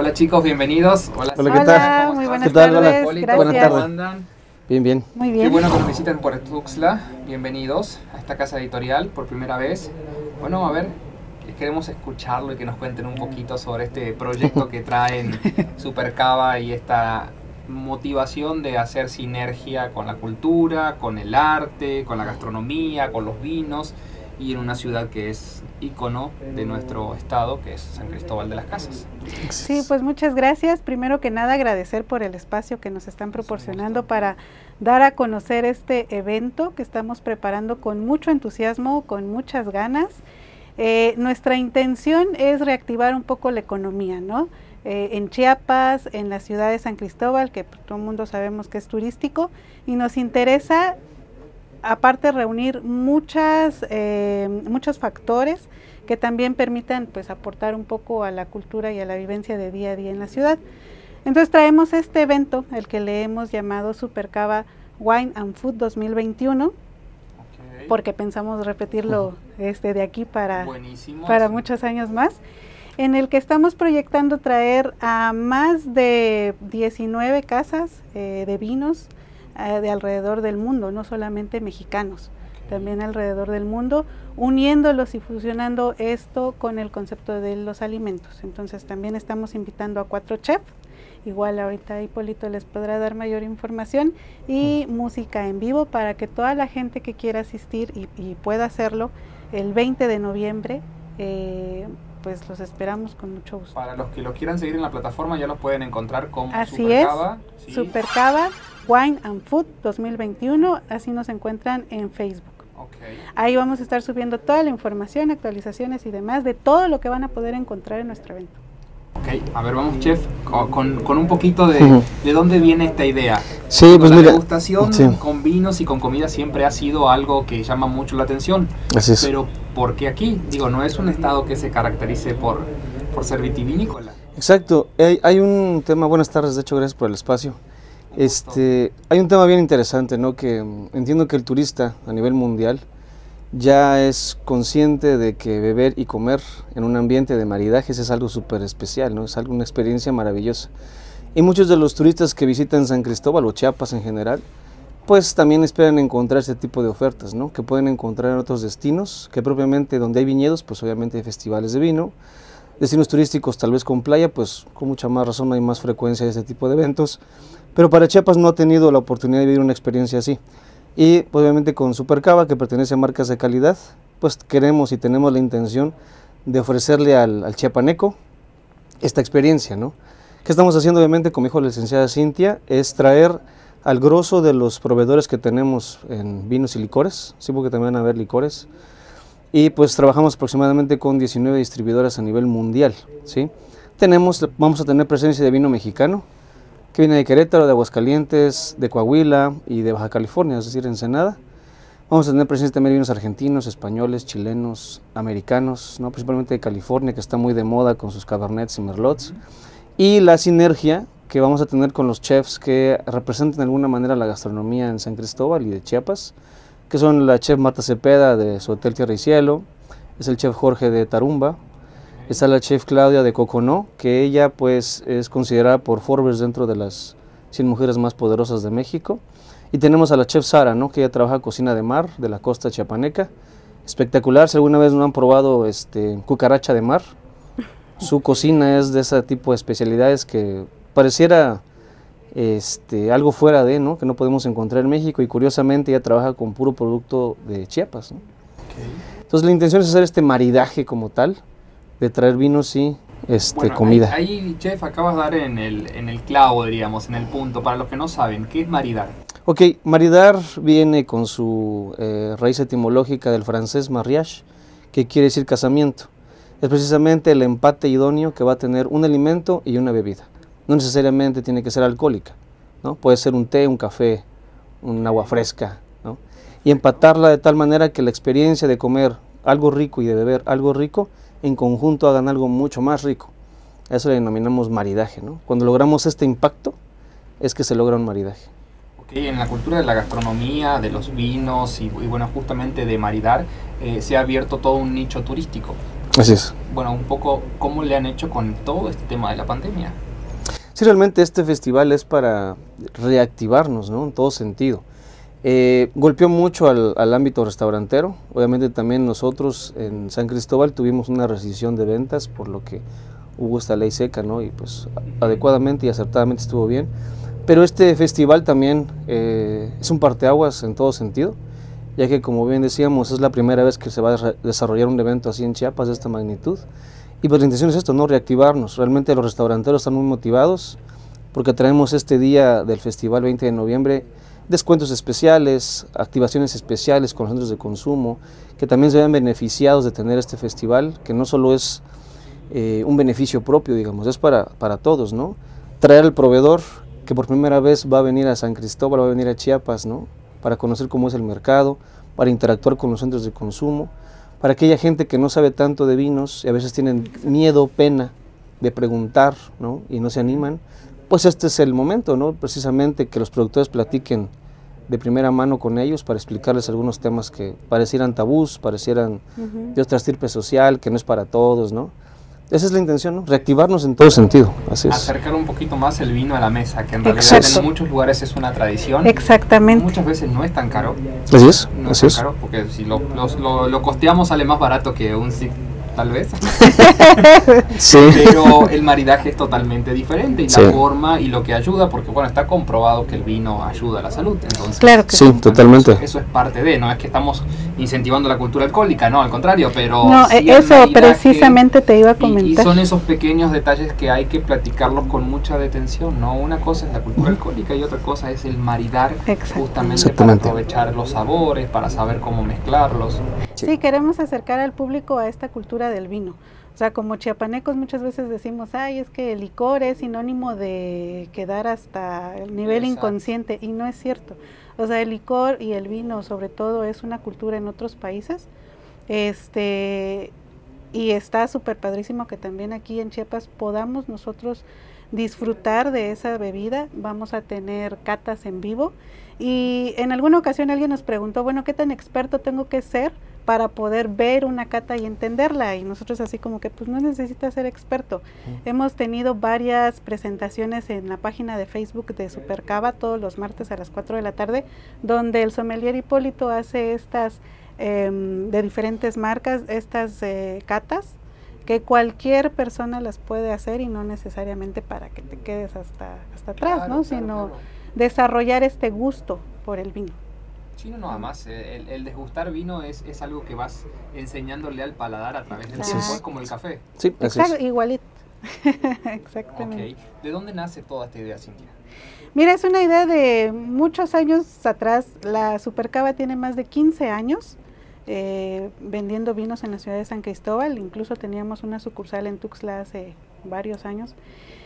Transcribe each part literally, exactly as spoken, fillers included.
Hola chicos, bienvenidos. Hola, Hola ¿qué tal? Hola, muy buenas ¿Qué tal? tardes. Hola. Buenas tardes. ¿Cómo andan? Bien, bien. Muy bien. Qué bueno que nos visiten por Tuxtla. Bienvenidos a esta casa editorial por primera vez. Bueno, a ver, queremos escucharlo y que nos cuenten un poquito sobre este proyecto que traen Supercava y esta motivación de hacer sinergia con la cultura, con el arte, con la gastronomía, con los vinos y en una ciudad que es ícono de nuestro estado, que es San Cristóbal de las Casas. Sí, pues muchas gracias. Primero que nada agradecer por el espacio que nos están proporcionando para dar a conocer este evento que estamos preparando con mucho entusiasmo, con muchas ganas. Eh, nuestra intención es reactivar un poco la economía, ¿no? Eh, en Chiapas, en la ciudad de San Cristóbal, que pues, todo el mundo sabemos que es turístico, y nos interesa, aparte, reunir muchas, eh, muchos factores que también permitan pues aportar un poco a la cultura y a la vivencia de día a día en la ciudad. Entonces traemos este evento, el que le hemos llamado Supercava Wine and Food dos mil veintiuno, okay, porque pensamos repetirlo este, de aquí para, para muchos años más, en el que estamos proyectando traer a más de diecinueve casas eh, de vinos eh, de alrededor del mundo, no solamente mexicanos, okay, también alrededor del mundo, uniéndolos y fusionando esto con el concepto de los alimentos. Entonces también estamos invitando a cuatro chefs, igual ahorita Hipólito les podrá dar mayor información, y música en vivo para que toda la gente que quiera asistir y, y pueda hacerlo el veinte de noviembre, eh, pues los esperamos con mucho gusto. Para los que lo quieran seguir en la plataforma ya los pueden encontrar como así Supercava. Es, ¿sí? Supercava Wine and Food dos mil veintiuno, así nos encuentran en Facebook. Okay. Ahí vamos a estar subiendo toda la información, actualizaciones y demás de todo lo que van a poder encontrar en nuestro evento. Ok, a ver, vamos chef, con, con, con un poquito de, uh-huh. de dónde viene esta idea. Sí, pues la mira, degustación sí. con vinos y con comida siempre ha sido algo que llama mucho la atención. Así es. Pero ¿por qué aquí? Digo, no es un estado que se caracterice por, por ser vitivinícola. Exacto, hay, hay un tema, buenas tardes, de hecho gracias por el espacio. Este, hay un tema bien interesante, ¿no? Que entiendo que el turista a nivel mundial ya es consciente de que beber y comer en un ambiente de maridajes es algo súper especial, ¿no? Es algo, una experiencia maravillosa. Y muchos de los turistas que visitan San Cristóbal o Chiapas en general, pues también esperan encontrar este tipo de ofertas, ¿no? Que pueden encontrar en otros destinos, que propiamente donde hay viñedos, pues obviamente hay festivales de vino. Destinos turísticos tal vez con playa, pues con mucha más razón hay más frecuencia de este tipo de eventos. Pero para Chiapas no ha tenido la oportunidad de vivir una experiencia así. Y obviamente con Supercava, que pertenece a marcas de calidad, pues queremos y tenemos la intención de ofrecerle al, al chiapaneco esta experiencia, ¿no? ¿Qué estamos haciendo obviamente con mi hijo la licenciada Cintia? Es traer al grosso de los proveedores que tenemos en vinos y licores, sí, porque también van a haber licores, y pues trabajamos aproximadamente con diecinueve distribuidoras a nivel mundial, ¿sí? Tenemos, vamos a tener presencia de vino mexicano, que viene de Querétaro, de Aguascalientes, de Coahuila y de Baja California, es decir, Ensenada. Vamos a tener presencia también de vinos argentinos, españoles, chilenos, americanos, ¿no? Principalmente de California, que está muy de moda con sus cabernets y merlots. Y la sinergia que vamos a tener con los chefs que representan de alguna manera la gastronomía en San Cristóbal y de Chiapas, que son la chef Marta Cepeda de su Hotel Tierra y Cielo, es el chef Jorge de Tarumba, está la chef Claudia de Coconó, que ella pues es considerada por Forbes dentro de las cien mujeres más poderosas de México. Y tenemos a la chef Sara, ¿no? Que ella trabaja cocina de mar de la costa chiapaneca. Espectacular, si alguna vez no han probado este, cucaracha de mar, su cocina es de ese tipo de especialidades que pareciera este, algo fuera de, ¿no? Que no podemos encontrar en México, y curiosamente ella trabaja con puro producto de Chiapas, ¿no? Okay. Entonces la intención es hacer este maridaje como tal, de traer vinos y este, bueno, comida. Ahí, ahí, chef, acabas de dar en el, en el clavo, diríamos, en el punto. Para los que no saben, ¿qué es maridar? Ok, maridar viene con su eh, raíz etimológica del francés mariage, que quiere decir casamiento. Es precisamente el empate idóneo que va a tener un alimento y una bebida. No necesariamente tiene que ser alcohólica, ¿no? Puede ser un té, un café, un agua fresca, ¿no? Y empatarla de tal manera que la experiencia de comer algo rico y de beber algo rico en conjunto hagan algo mucho más rico. A eso le denominamos maridaje, ¿no? Cuando logramos este impacto es que se logra un maridaje. Ok, en la cultura de la gastronomía, de los vinos y, y bueno, justamente de maridar, eh, se ha abierto todo un nicho turístico. Así es. Bueno, un poco, ¿cómo le han hecho con todo este tema de la pandemia? Sí, realmente este festival es para reactivarnos, ¿no? En todo sentido. Eh, golpeó mucho al, al ámbito restaurantero. Obviamente también nosotros en San Cristóbal tuvimos una rescisión de ventas, por lo que hubo esta ley seca, ¿no? Y pues adecuadamente y acertadamente estuvo bien. Pero este festival también eh, es un parteaguas en todo sentido, ya que, como bien decíamos, es la primera vez que se va a desarrollar un evento así en Chiapas de esta magnitud. Y pues la intención es esto, ¿no? Reactivarnos. Realmente los restauranteros están muy motivados porque traemos este día del festival veinte de noviembre descuentos especiales, activaciones especiales con los centros de consumo, que también se vean beneficiados de tener este festival, que no solo es eh, un beneficio propio, digamos, es para, para todos, ¿no? Traer al proveedor que por primera vez va a venir a San Cristóbal, va a venir a Chiapas, ¿no? Para conocer cómo es el mercado, para interactuar con los centros de consumo, para aquella gente que no sabe tanto de vinos y a veces tienen miedo, pena de preguntar, ¿no? Y no se animan, pues este es el momento, ¿no? Precisamente que los productores platiquen de primera mano con ellos para explicarles algunos temas que parecieran tabús, parecieran uh-huh. de otra estirpe social, que no es para todos, ¿no? Esa es la intención, ¿no? Reactivarnos en todo sentido. Así es. Acercar un poquito más el vino a la mesa, que en Exacto. realidad en muchos lugares es una tradición. Exactamente. Muchas veces no es tan caro. Así es. No así es tan es. caro, porque si lo, lo, lo, lo costeamos sale más barato que un S I C, tal vez. Sí. Pero el maridaje es totalmente diferente y sí. la forma y lo que ayuda, porque bueno, está comprobado que el vino ayuda a la salud. Entonces, claro que sí, sí. totalmente. Eso, eso es parte de, no es que estamos incentivando la cultura alcohólica, no, al contrario, pero no, sí eso precisamente te iba a comentar. Y, y son esos pequeños detalles que hay que platicarlos con mucha detención, ¿no? Una cosa es la cultura alcohólica y otra cosa es el maridar, justamente para aprovechar los sabores, para saber cómo mezclarlos. Sí. sí, queremos acercar al público a esta cultura del vino. O sea, como chiapanecos muchas veces decimos, ay, es que el licor es sinónimo de quedar hasta el nivel Exacto. inconsciente, y no es cierto. O sea, el licor y el vino, sobre todo, es una cultura en otros países, este, y está súper padrísimo que también aquí en Chiapas podamos nosotros disfrutar de esa bebida. Vamos a tener catas en vivo, y en alguna ocasión alguien nos preguntó, bueno, ¿qué tan experto tengo que ser para poder ver una cata y entenderla? Y nosotros así como que pues no necesitas ser experto. Uh-huh. Hemos tenido varias presentaciones en la página de Facebook de Supercava todos los martes a las cuatro de la tarde, donde el sommelier Hipólito hace estas eh, de diferentes marcas, estas eh, catas, que cualquier persona las puede hacer y no necesariamente para que te quedes hasta, hasta atrás, claro, ¿no? Claro, sino claro. desarrollar este gusto por el vino. Sí, no, no, además el, el desgustar vino es, es algo que vas enseñándole al paladar a través del Exacto. tiempo, es como el café. Sí, Exacto, igualito. Exactamente. Okay. ¿De dónde nace toda esta idea, Cintia? Mira, es una idea de muchos años atrás. La Supercava tiene más de quince años eh, vendiendo vinos en la ciudad de San Cristóbal. Incluso teníamos una sucursal en Tuxtla hace varios años.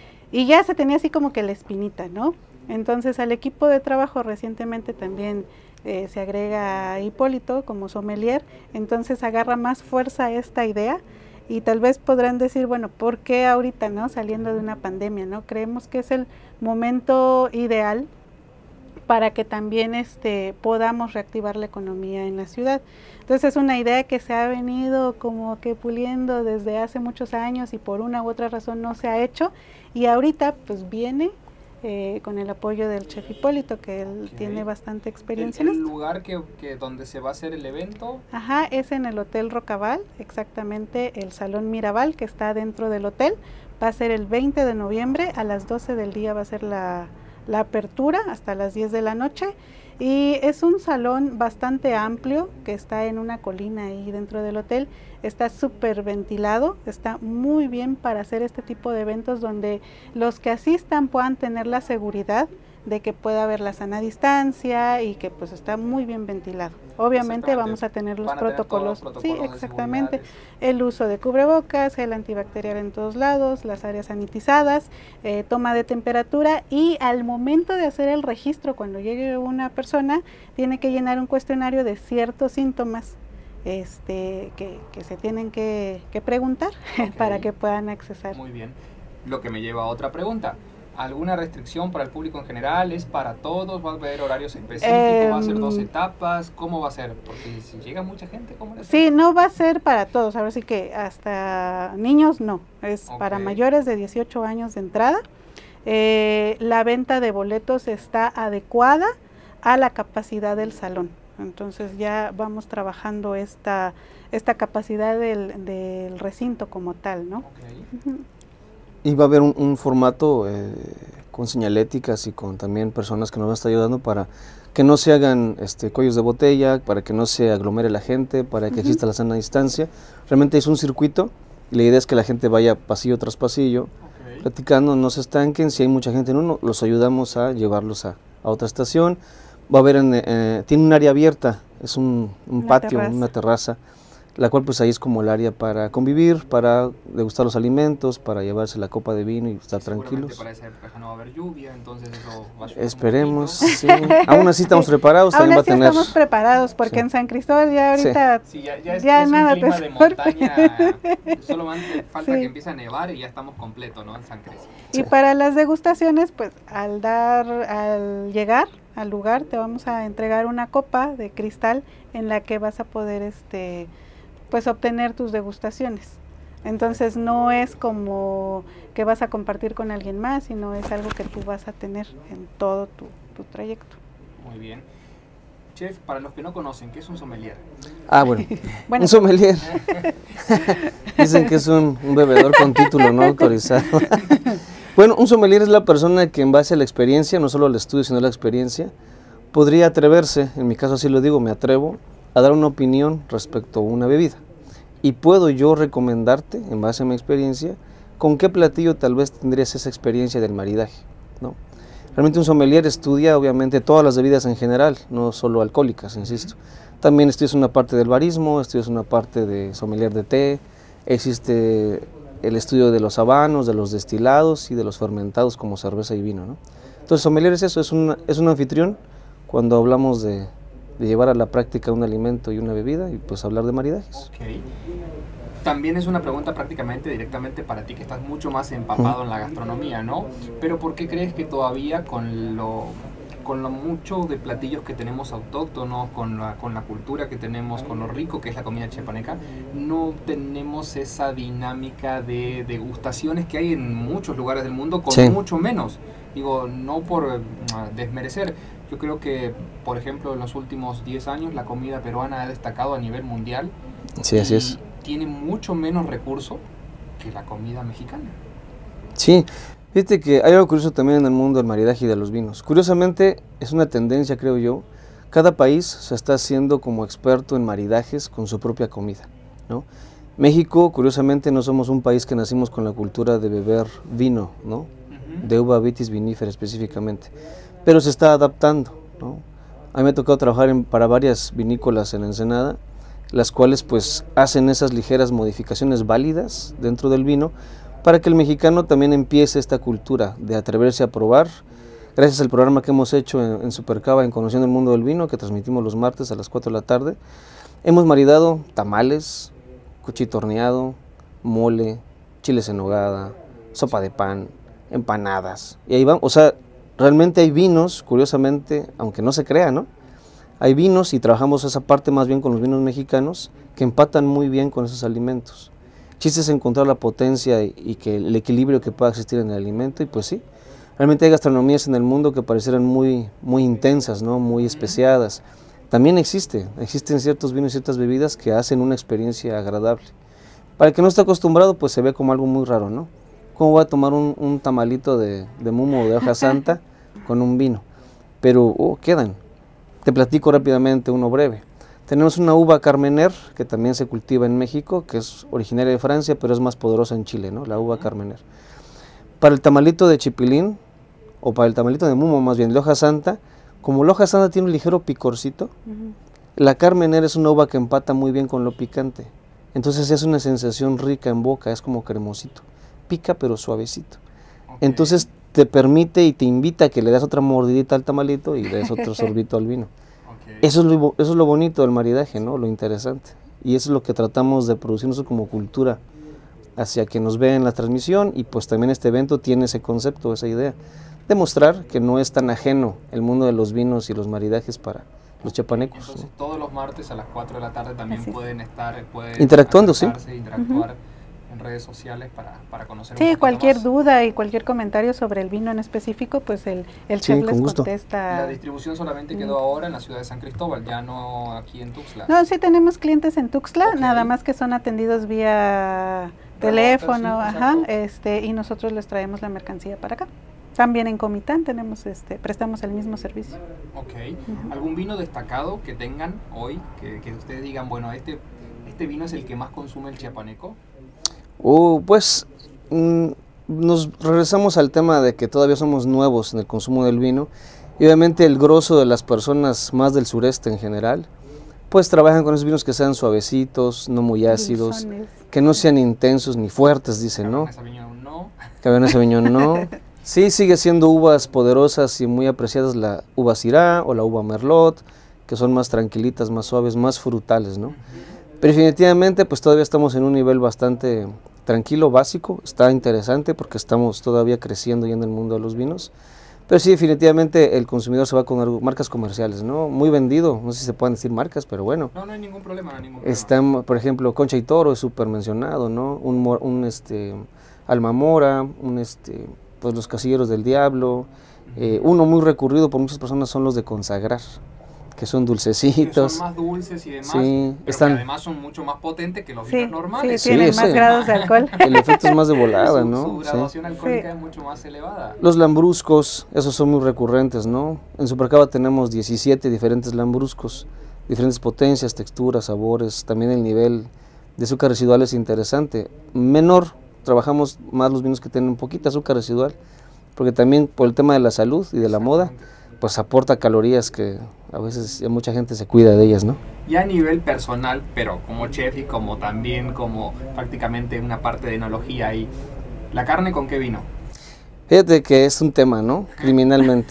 Y ya se tenía así como que la espinita, ¿no? Entonces al equipo de trabajo recientemente también Eh, se agrega a Hipólito como sommelier, entonces agarra más fuerza esta idea, y tal vez podrán decir, bueno, ¿por qué ahorita, no? Saliendo de una pandemia, ¿no? Creemos que es el momento ideal para que también este, podamos reactivar la economía en la ciudad. Entonces es una idea que se ha venido como que puliendo desde hace muchos años y por una u otra razón no se ha hecho, y ahorita pues viene Eh, con el apoyo del chef Hipólito, que él okay. tiene bastante experiencia. ¿El, en el esto. lugar que, que donde se va a hacer el evento? Ajá, es en el Hotel Rocabal, exactamente el Salón Mirabal, que está dentro del hotel. Va a ser el veinte de noviembre, a las doce del día va a ser la, la apertura, hasta las diez de la noche, y es un salón bastante amplio, que está en una colina ahí dentro del hotel. Está súper ventilado, está muy bien para hacer este tipo de eventos donde los que asistan puedan tener la seguridad de que pueda haber la sana distancia y que pues está muy bien ventilado. Obviamente vamos a tener los protocolos, tener protocolos sí, exactamente, el uso de cubrebocas, gel antibacterial en todos lados, las áreas sanitizadas, eh, toma de temperatura, y al momento de hacer el registro, cuando llegue una persona, tiene que llenar un cuestionario de ciertos síntomas Este, que, que se tienen que, que preguntar okay. para que puedan accesar. Muy bien. Lo que me lleva a otra pregunta. ¿Alguna restricción para el público en general? ¿Es para todos? ¿Va a haber horarios específicos? Eh, ¿Va a ser dos etapas? ¿Cómo va a ser? Porque si llega mucha gente, ¿cómo es? Sí, no va a ser para todos, ahora sí que hasta niños no, es okay. Para mayores de dieciocho años de entrada. Eh, la venta de boletos está adecuada a la capacidad del salón, entonces ya vamos trabajando esta, esta capacidad del, del recinto como tal, ¿no? Okay. Uh-huh. Y va a haber un, un formato eh, con señaléticas y con también personas que nos van a estar ayudando para que no se hagan este, cuellos de botella, para que no se aglomere la gente, para que uh-huh. exista la sana distancia. Realmente es un circuito y la idea es que la gente vaya pasillo tras pasillo, okay. platicando, no se estanquen. Si hay mucha gente en uno, los ayudamos a llevarlos a, a otra estación. Va a haber, en, eh, tiene un área abierta, es un, un patio, terraza. una terraza, la cual pues ahí es como el área para convivir, para degustar los alimentos, para llevarse la copa de vino y estar sí, tranquilos. Para esa época no va a haber lluvia, entonces eso va a Esperemos, sí. Aún así estamos preparados, Aún también así va a tener... estamos preparados, porque sí. en San Cristóbal ya ahorita... Sí, ya, ya es, ya es nada un clima te de montaña, solo falta sí. que empiece a nevar y ya estamos completos, ¿no? En San Cristóbal. Y sí. para las degustaciones, pues al dar, al llegar al lugar, te vamos a entregar una copa de cristal en la que vas a poder, este... pues obtener tus degustaciones. Entonces no es como que vas a compartir con alguien más, sino es algo que tú vas a tener en todo tu, tu trayecto. Muy bien. Chef, para los que no conocen, ¿qué es un sommelier? Ah, bueno, bueno. un sommelier. Dicen que es un, un bebedor con título no autorizado. Bueno, un sommelier es la persona que en base a la experiencia, no solo al estudio, sino a la experiencia, podría atreverse, en mi caso así lo digo, me atrevo, a dar una opinión respecto a una bebida. Y puedo yo recomendarte, en base a mi experiencia, con qué platillo tal vez tendrías esa experiencia del maridaje, ¿no? Realmente un sommelier estudia, obviamente, todas las bebidas en general, no solo alcohólicas, insisto. También estudias una parte del barismo, estudias una parte de sommelier de té, existe el estudio de los habanos, de los destilados y de los fermentados como cerveza y vino, ¿no? Entonces, sommelier es eso, es un, es un anfitrión cuando hablamos de... de llevar a la práctica un alimento y una bebida y pues hablar de maridajes. Okay. También es una pregunta prácticamente directamente para ti que estás mucho más empapado uh-huh. en la gastronomía, ¿no? Pero ¿por qué crees que todavía con lo, con lo mucho de platillos que tenemos autóctonos, con la, con la cultura que tenemos, con lo rico que es la comida chiapaneca, no tenemos esa dinámica de degustaciones que hay en muchos lugares del mundo con sí. mucho menos? Digo, no por uh, desmerecer. Yo creo que, por ejemplo, en los últimos diez años la comida peruana ha destacado a nivel mundial. Sí, así es. Tiene mucho menos recurso que la comida mexicana. Sí, fíjate que hay algo curioso también en el mundo del maridaje y de los vinos. Curiosamente, es una tendencia, creo yo, cada país se está haciendo como experto en maridajes con su propia comida, ¿no? México, curiosamente, no somos un país que nacimos con la cultura de beber vino, ¿no? Uh-huh. De uva vitis vinifera específicamente. Pero se está adaptando, ¿no? A mí me ha tocado trabajar en, para varias vinícolas en Ensenada, las cuales pues hacen esas ligeras modificaciones válidas dentro del vino para que el mexicano también empiece esta cultura de atreverse a probar. Gracias al programa que hemos hecho en, en Supercava, en Conociendo el Mundo del Vino, que transmitimos los martes a las cuatro de la tarde, hemos maridado tamales, cuchito horneado, mole, chiles en nogada, sopa de pan, empanadas, y ahí vamos, o sea, realmente hay vinos, curiosamente, aunque no se crea, ¿no? Hay vinos y trabajamos esa parte más bien con los vinos mexicanos que empatan muy bien con esos alimentos. Chiste es encontrar la potencia y, y que el equilibrio que pueda existir en el alimento y pues sí, realmente hay gastronomías en el mundo que parecieran muy, muy intensas, ¿no? Muy especiadas. También existe, existen ciertos vinos y ciertas bebidas que hacen una experiencia agradable. Para el que no está acostumbrado, pues se ve como algo muy raro, ¿no? ¿Cómo voy a tomar un, un tamalito de, de mumo o de hoja santa con un vino? Pero oh, quedan. Te platico rápidamente uno breve. Tenemos una uva Carmener, que también se cultiva en México, que es originaria de Francia, pero es más poderosa en Chile, ¿no? La uva Carmener. Para el tamalito de chipilín, o para el tamalito de mumo, más bien, de hoja santa, como la hoja santa tiene un ligero picorcito, uh-huh. la Carmener es una uva que empata muy bien con lo picante. Entonces es una sensación rica en boca, es como cremosito. Pica pero suavecito. Okay. Entonces te permite y te invita a que le das otra mordidita al tamalito y le des otro sorbito al vino. Okay. Eso, es lo, eso es lo bonito del maridaje, ¿no? Lo interesante. Y eso es lo que tratamos de producir nosotros como cultura hacia quien nos ve en la transmisión, y pues también este evento tiene ese concepto, esa idea, demostrar que no es tan ajeno el mundo de los vinos y los maridajes para los chiapanecos. Entonces, ¿no? todos los martes a las cuatro de la tarde también Así. pueden estar, pueden interactuando, sí. interactuar uh-huh. en redes sociales para, para conocer sí, un poquito cualquier más. duda y cualquier comentario sobre el vino en específico, pues el, el chef sí, les gusto. contesta. La distribución solamente quedó ahora en la ciudad de San Cristóbal, ya no aquí en Tuxtla. No, sí tenemos clientes en Tuxtla, Okay. nada más que son atendidos vía teléfono, sí, ajá, exacto. este, y nosotros les traemos la mercancía para acá. También en Comitán tenemos, este, prestamos el mismo servicio. Ok. Uh-huh. ¿Algún vino destacado que tengan hoy, que, que ustedes digan, bueno, este, este vino es el que más consume el chiapaneco? Uh, pues mm, nos regresamos al tema de que todavía somos nuevos en el consumo del vino, y obviamente el grosso de las personas más del sureste en general, pues trabajan con esos vinos que sean suavecitos, no muy ácidos, Dulzones. que no sean intensos ni fuertes, dicen, ¿no? Cabernet Sauvignon no. Cabernet Sauvignon no. Sí, sigue siendo uvas poderosas y muy apreciadas la uva Syrah o la uva Merlot, que son más tranquilitas, más suaves, más frutales, ¿no? Pero definitivamente pues todavía estamos en un nivel bastante tranquilo, básico, está interesante porque estamos todavía creciendo ya en el mundo de los vinos. Pero sí, definitivamente el consumidor se va con algo, marcas comerciales, ¿no? Muy vendido, no sé si se pueden decir marcas, pero bueno. No, no hay ningún problema, no hay ningún Está, problema. por ejemplo, Concha y Toro es súper mencionado, ¿no? Un, un este, Almamora, un este... pues los Casilleros del Diablo, eh, uno muy recurrido por muchas personas son los de Consagrar, que son dulcecitos. Que son más dulces y demás, sí, pero están, que además son mucho más potentes que los Sí, vinos normales. sí, tienen Sí, más ese. grados de alcohol. el efecto es más de volada, su, ¿no? Su Sí. graduación alcohólica Sí. es mucho más elevada. Los lambruscos, esos son muy recurrentes, ¿no? En Supercava tenemos diecisiete diferentes lambruscos, diferentes potencias, texturas, sabores, también el nivel de azúcar residual es interesante. Menor, trabajamos más los vinos que tienen poquita azúcar residual, porque también por el tema de la salud y de la moda, pues aporta calorías que a veces ya mucha gente se cuida de ellas, ¿no? Y a nivel personal, pero como chef y como también como prácticamente una parte de enología ahí, ¿la carne con qué vino? Fíjate que es un tema, ¿no? Criminalmente.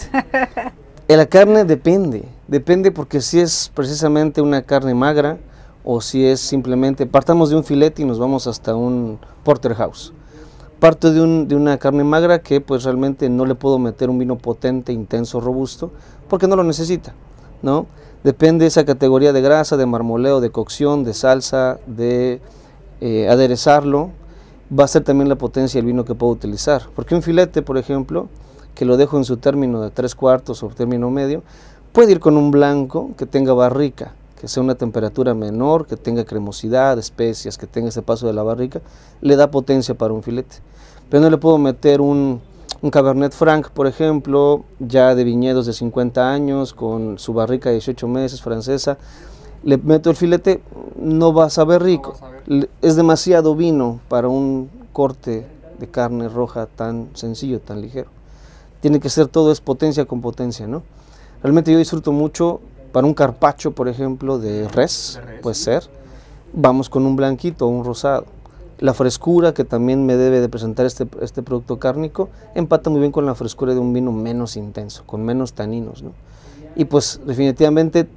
Eh, la carne depende, depende porque si es precisamente una carne magra o si es simplemente, partamos de un filete y nos vamos hasta un porterhouse. Parto de, un, de una carne magra que pues realmente no le puedo meter un vino potente, intenso, robusto, porque no lo necesita, ¿no? Depende de esa categoría de grasa, de marmoleo, de cocción, de salsa, de eh, aderezarlo, va a ser también la potencia del vino que puedo utilizar. Porque un filete, por ejemplo, que lo dejo en su término de tres cuartos o término medio, puede ir con un blanco que tenga barrica, que sea una temperatura menor, que tenga cremosidad, especias, que tenga ese paso de la barrica, le da potencia para un filete. Pero no le puedo meter un, un Cabernet Franc, por ejemplo, ya de viñedos de cincuenta años, con su barrica de dieciocho meses, francesa, le meto el filete, no va a saber rico. No va a saber. Es demasiado vino para un corte de carne roja tan sencillo, tan ligero. Tiene que ser todo, es potencia con potencia, ¿no? Realmente yo disfruto mucho. Para un carpaccio, por ejemplo, de res, de res puede sí. ser, vamos con un blanquito o un rosado. La frescura que también me debe de presentar este, este producto cárnico empata muy bien con la frescura de un vino menos intenso, con menos taninos, ¿no? Y pues definitivamente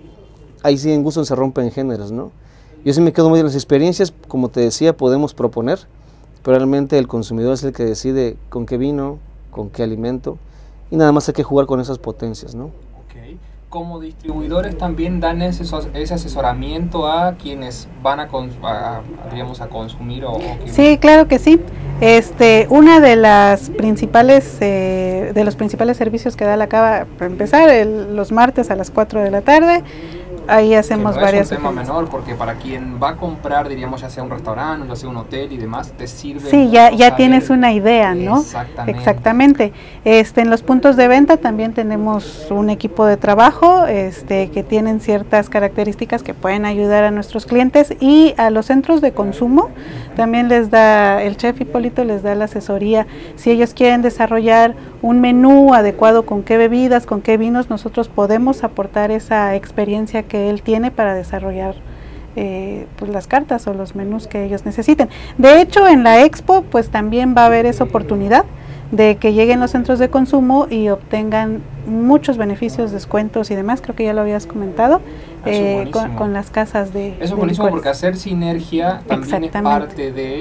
ahí sí en gusto se rompen géneros, ¿no? Yo sí me quedo muy de las experiencias, como te decía, podemos proponer, pero realmente el consumidor es el que decide con qué vino, con qué alimento, y nada más hay que jugar con esas potencias, ¿no? Okay. Como distribuidores también dan ese, ese asesoramiento a quienes van a, a, a, digamos, a consumir o, o sí, claro que sí. Este, una de las principales eh, de los principales servicios que da la cava, para empezar, el, los martes a las cuatro de la tarde. Ahí hacemos que no varias. Es un tema menor porque para quien va a comprar, diríamos, ya sea un restaurante, ya sea un hotel y demás, te sirve. Sí, ya, ya tienes una idea, ¿no? Exactamente. Exactamente. Este, en los puntos de venta también tenemos un equipo de trabajo, este, que tienen ciertas características que pueden ayudar a nuestros clientes, y a los centros de consumo también les da, el chef Hipólito les da la asesoría. Si ellos quieren desarrollar un menú adecuado con qué bebidas, con qué vinos, nosotros podemos aportar esa experiencia que él tiene para desarrollar eh, pues las cartas o los menús que ellos necesiten. De hecho, en la expo pues también va a haber esa oportunidad de que lleguen los centros de consumo y obtengan muchos beneficios, descuentos y demás. Creo que ya lo habías comentado, eh, con, con las casas de eso es de buenísimo licores. Porque hacer sinergia también es parte de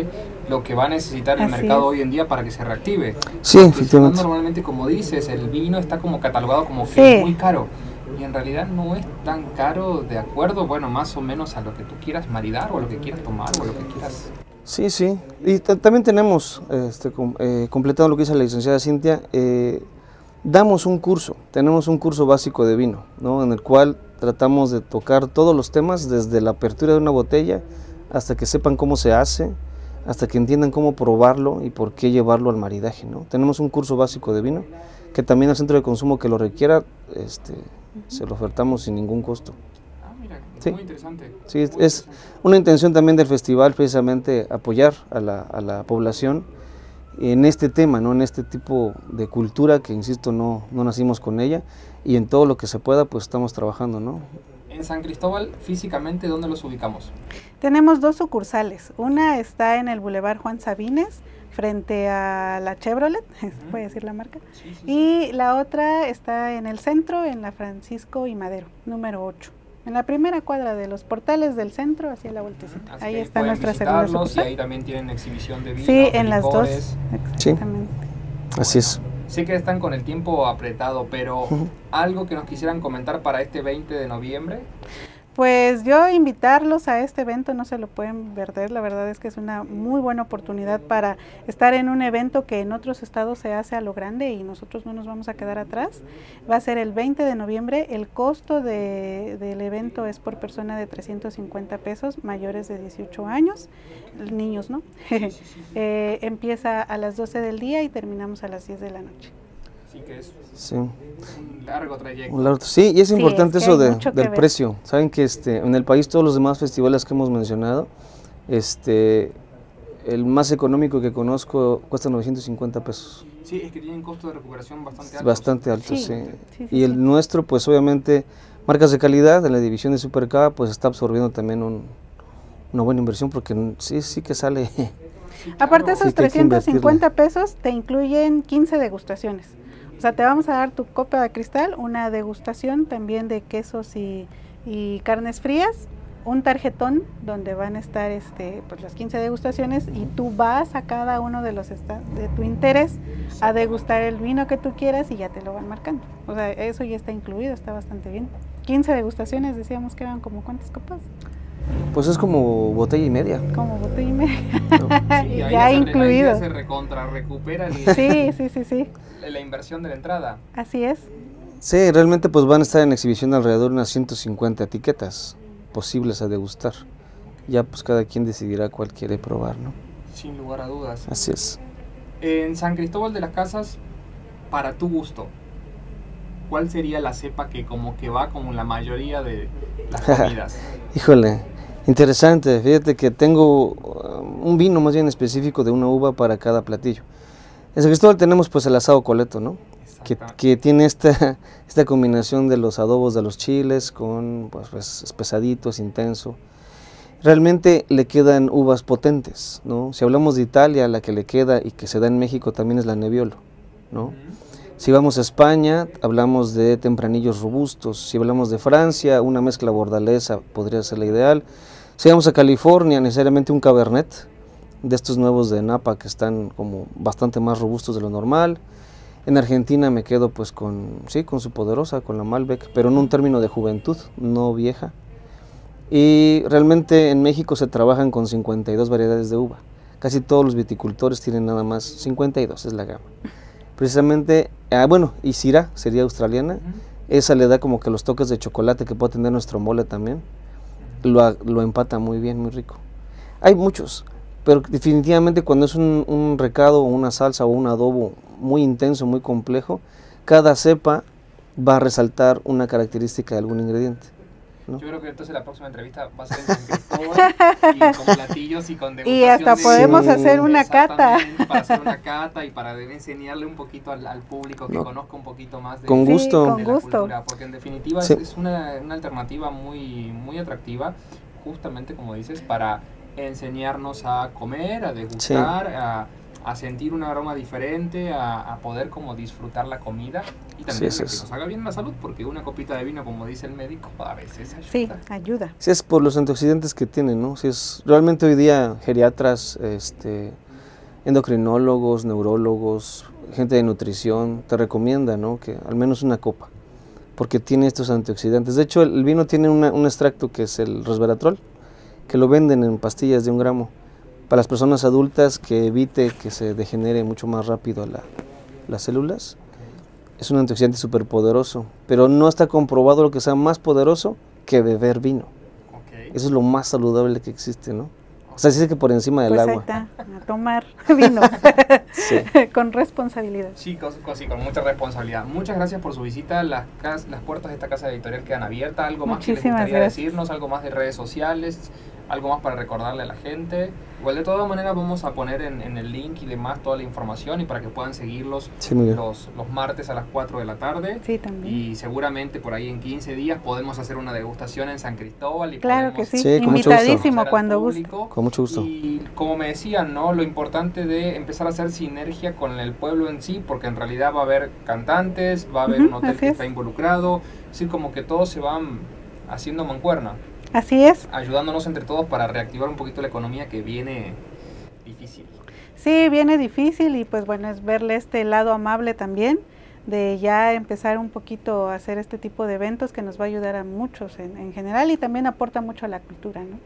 lo que va a necesitar el Así mercado es. hoy en día para que se reactive. Sí, efectivamente. Normalmente, como dices, el vino está como catalogado como que Sí. es muy caro. Y en realidad no es tan caro, de acuerdo, bueno, más o menos a lo que tú quieras maridar o a lo que quieras tomar o a lo que quieras. Sí, sí. Y también tenemos, este, com eh, completado lo que dice la licenciada Cintia, eh, damos un curso, tenemos un curso básico de vino, ¿no? En el cual tratamos de tocar todos los temas, desde la apertura de una botella hasta que sepan cómo se hace, hasta que entiendan cómo probarlo y por qué llevarlo al maridaje, ¿no? Tenemos un curso básico de vino que también al centro de consumo que lo requiera, este, uh-huh. se lo ofertamos sin ningún costo. Ah, mira, sí. muy interesante. Sí, muy es interesante. Una intención también del festival, precisamente apoyar a la, a la población en este tema, ¿no? En este tipo de cultura que, insisto, no, no nacimos con ella, y en todo lo que se pueda, pues estamos trabajando, ¿no? En San Cristóbal, físicamente, ¿dónde los ubicamos? Tenemos dos sucursales. Una está en el Boulevard Juan Sabines, frente a la Chevrolet, uh-huh. voy a decir la marca, sí, sí, y sí. la otra está en el centro, en la Francisco y Madero, número ocho. En la primera cuadra de los portales del centro, hacia la vueltecita. Así ahí ahí está nuestra segunda sucursal. Y ahí también tienen exhibición de vinos, sí, de en licores. Las dos, exactamente. Sí. Así es. Sé que están con el tiempo apretado, pero uh-huh. ¿algo que nos quisieran comentar para este veinte de noviembre? Pues yo invitarlos a este evento, no se lo pueden perder, la verdad es que es una muy buena oportunidad para estar en un evento que en otros estados se hace a lo grande y nosotros no nos vamos a quedar atrás. Va a ser el veinte de noviembre, el costo de, del evento es por persona de trescientos cincuenta pesos, mayores de dieciocho años, niños no, sí, sí, sí. eh, empieza a las doce del día y terminamos a las diez de la noche. Sí, que es sí. un largo trayecto. Un largo, sí, y es importante sí, es eso de, del ver. precio. Saben que este, en el país todos los demás festivales que hemos mencionado, este, el más económico que conozco cuesta novecientos cincuenta pesos. Sí, es que tienen costo de recuperación bastante altos. Bastante altos, sí. sí. sí, sí y el sí. nuestro, pues obviamente, marcas de calidad, en la división de Supercava, pues está absorbiendo también un, una buena inversión, porque sí, sí que sale. Sí, claro. Aparte de esos sí, trescientos cincuenta pesos, te incluyen quince degustaciones. O sea, te vamos a dar tu copa de cristal, una degustación también de quesos y, y carnes frías, un tarjetón donde van a estar este, pues las quince degustaciones y tú vas a cada uno de los de tu interés a degustar el vino que tú quieras y ya te lo van marcando. O sea, eso ya está incluido, está bastante bien. quince degustaciones, decíamos que eran como ¿cuántas copas? Pues es como botella y media. Como botella y media. No. Sí, ya, ya incluido. Se, se recontra recupera el, sí, sí, sí, sí. la inversión de la entrada. Así es. Sí, realmente pues van a estar en exhibición alrededor de unas ciento cincuenta etiquetas posibles a degustar. Ya pues cada quien decidirá cuál quiere probar, ¿no? Sin lugar a dudas. Así es. En San Cristóbal de las Casas, para tu gusto, ¿cuál sería la cepa que como que va como la mayoría de las comidas? Híjole, interesante. Fíjate que tengo uh, un vino más bien específico de una uva para cada platillo. En San Cristóbal tenemos pues el asado coleto, ¿no? Que, que tiene esta, esta combinación de los adobos de los chiles con pues, pues es pesadito, es intenso. Realmente le quedan uvas potentes, ¿no? Si hablamos de Italia, la que le queda y que se da en México también es la Nebbiolo, ¿no? Uh-huh. Si vamos a España, hablamos de tempranillos robustos. Si hablamos de Francia, una mezcla bordalesa podría ser la ideal. Si vamos a California, necesariamente un Cabernet, de estos nuevos de Napa que están como bastante más robustos de lo normal. En Argentina me quedo pues con, sí, con su poderosa, con la Malbec, pero en un término de juventud, no vieja. Y realmente en México se trabajan con cincuenta y dos variedades de uva. Casi todos los viticultores tienen nada más cincuenta y dos, es la gama. Precisamente, ah, bueno, y Syrah sería australiana, uh-huh. Esa le da como que los toques de chocolate que puede tener nuestro mole también, lo, lo empata muy bien, muy rico. Hay muchos, pero definitivamente cuando es un, un recado o una salsa o un adobo muy intenso, muy complejo, cada cepa va a resaltar una característica de algún ingrediente, ¿no? Yo creo que entonces la próxima entrevista va a ser en San Cristóbal y con platillos y con degustación. Y hasta de, podemos sí. hacer una cata. Para hacer una cata y para enseñarle un poquito al, al público que no. conozca un poquito más de, con gusto. de con la gusto. cultura, porque en definitiva sí. es, es una, una alternativa muy, muy atractiva, justamente como dices, para enseñarnos a comer, a degustar, sí. a, a sentir un aroma diferente, a, a poder como disfrutar la comida y también Sí, que sí, nos haga bien la salud, porque una copita de vino, como dice el médico, a veces ayuda. Sí, ayuda. Sí, es por los antioxidantes que tienen, ¿no? Sí, es, realmente hoy día geriatras, este, endocrinólogos, neurólogos, gente de nutrición, te recomiendan, ¿no? Que al menos una copa, porque tiene estos antioxidantes. De hecho, el, el vino tiene una, un extracto que es el resveratrol, que lo venden en pastillas de un gramo, para las personas adultas, que evite que se degenere mucho más rápido la, las células. Es un antioxidante súper poderoso, pero no está comprobado lo que sea más poderoso que beber vino. Okay. Eso es lo más saludable que existe, ¿no? O sea, sí es que por encima del Pues ahí agua. está, a tomar vino, Sí. con responsabilidad. Chicos, sí, con mucha responsabilidad. Muchas gracias por su visita. Las, cas las puertas de esta casa editorial quedan abiertas. ¿Algo más que les Muchísimas gustaría gracias. decirnos? ¿Algo más de redes sociales? ¿Algo más para recordarle a la gente? Igual de todas maneras vamos a poner en, en el link y demás toda la información y para que puedan seguirlos Sí, muy bien. los, los martes a las cuatro de la tarde. Sí, también. Y seguramente por ahí en quince días podemos hacer una degustación en San Cristóbal. Y Claro que podemos sí, Sí, con mucho gusto. invitadísimo conocer al cuando guste. público. Con mucho gusto. Y como me decían, ¿no? Lo importante de empezar a hacer sinergia con el pueblo en sí, porque en realidad va a haber cantantes, va a haber Ujú, un hotel así que es. está involucrado, es decir, como que todos se van haciendo mancuerna, Así es. ayudándonos entre todos para reactivar un poquito la economía que viene difícil. Sí, viene difícil y pues bueno, es verle este lado amable también, de ya empezar un poquito a hacer este tipo de eventos que nos va a ayudar a muchos en, en general y también aporta mucho a la cultura, ¿no?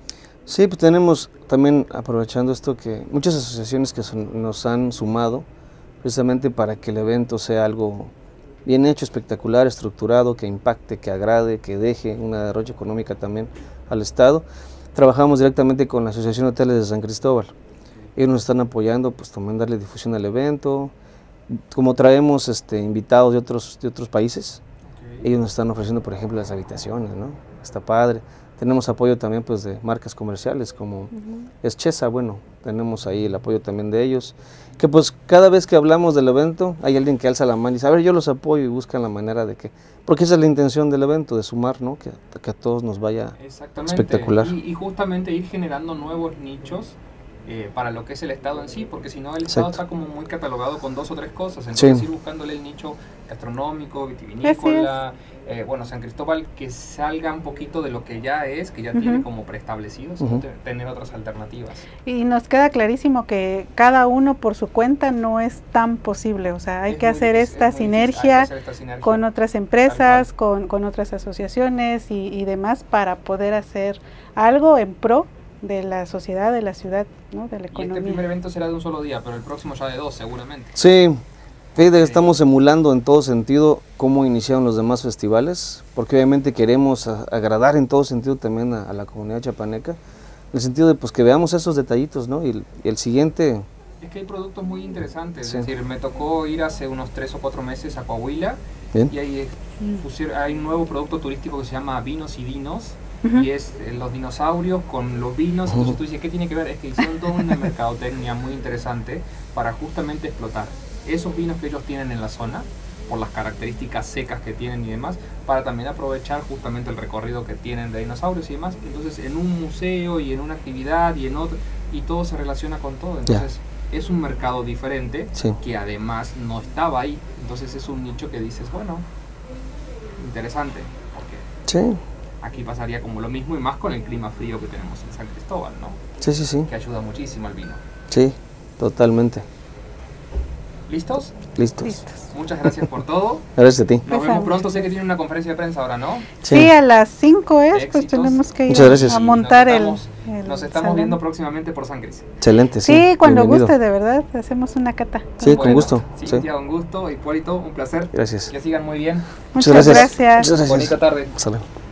Sí, pues tenemos también, aprovechando esto, que muchas asociaciones que son, nos han sumado precisamente para que el evento sea algo bien hecho, espectacular, estructurado, que impacte, que agrade, que deje una derrocha económica también al Estado. Trabajamos directamente con la Asociación de Hoteles de San Cristóbal. Ellos nos están apoyando, pues también darle difusión al evento. Como traemos este, invitados de otros, de otros países, Okay. ellos nos están ofreciendo, por ejemplo, las habitaciones, ¿no? Está padre. Tenemos apoyo también pues de marcas comerciales como Ujú. Eschesa, bueno, tenemos ahí el apoyo también de ellos, que pues cada vez que hablamos del evento hay alguien que alza la mano y dice, a ver, yo los apoyo y buscan la manera de que, porque esa es la intención del evento, de sumar, ¿no? Que, que a todos nos vaya Exactamente. espectacular. Y, y justamente ir generando nuevos nichos eh, para lo que es el Estado en sí, porque si no el Estado Exacto. está como muy catalogado con dos o tres cosas, entonces Sí. ir buscándole el nicho gastronómico, vitivinícola, eh, bueno, San Cristóbal, que salga un poquito de lo que ya es, que ya Ujú. tiene como preestablecido, sino Ujú. te- tener otras alternativas. Y nos queda clarísimo que cada uno por su cuenta no es tan posible, o sea, hay Es que muy hacer difícil, esta es muy difícil, hay que sinergia hacer esta sinergia. con otras empresas, con, con otras asociaciones y, y demás para poder hacer algo en pro de la sociedad, de la ciudad, ¿no? De la Y este primer economía. evento será de un solo día, pero el próximo ya de dos seguramente. Sí, fíjate que estamos emulando en todo sentido cómo iniciaron los demás festivales, porque obviamente queremos a- agradar en todo sentido también a, a la comunidad chapaneca, en el sentido de pues que veamos esos detallitos, ¿no? Y el, y el siguiente, Es que hay productos muy interesantes, Sí. es decir, me tocó ir hace unos tres o cuatro meses a Coahuila bien, y hay, eh, pusier- hay un nuevo producto turístico que se llama Vinos y Vinos, Ujú. y es eh, los dinosaurios con los vinos. Entonces tú dices, ¿qué tiene que ver? Es que hicieron toda una mercadotecnia muy interesante para justamente explotar esos vinos que ellos tienen en la zona, por las características secas que tienen y demás, para también aprovechar justamente el recorrido que tienen de dinosaurios y demás. Entonces en un museo y en una actividad y en otro, y todo se relaciona con todo. Entonces es un mercado diferente sí, que además no estaba ahí. Entonces es un nicho que dices, bueno, interesante, porque sí, aquí pasaría como lo mismo y más con el clima frío que tenemos en San Cristóbal, ¿no? sí, sí, sí, Que ayuda muchísimo al vino. sí, totalmente, ¿Listos? listos. Listos. Muchas gracias por todo. Gracias a ti. Nos Pues, vemos a pronto. Sé que tienen una conferencia de prensa ahora, ¿no? Sí, a las cinco es, pues Éxitos. tenemos que ir Muchas gracias. a Y montar nos el, estamos, el Nos estamos salón. viendo próximamente por San Cris. Excelente, sí. Sí, cuando bienvenido. guste, de verdad, hacemos una cata. Sí, con gusto, Cintia, un gusto. Hipólito, un placer. Gracias. Que sigan muy bien. Muchas gracias. gracias. Muchas gracias. Bonita tarde. Hasta luego.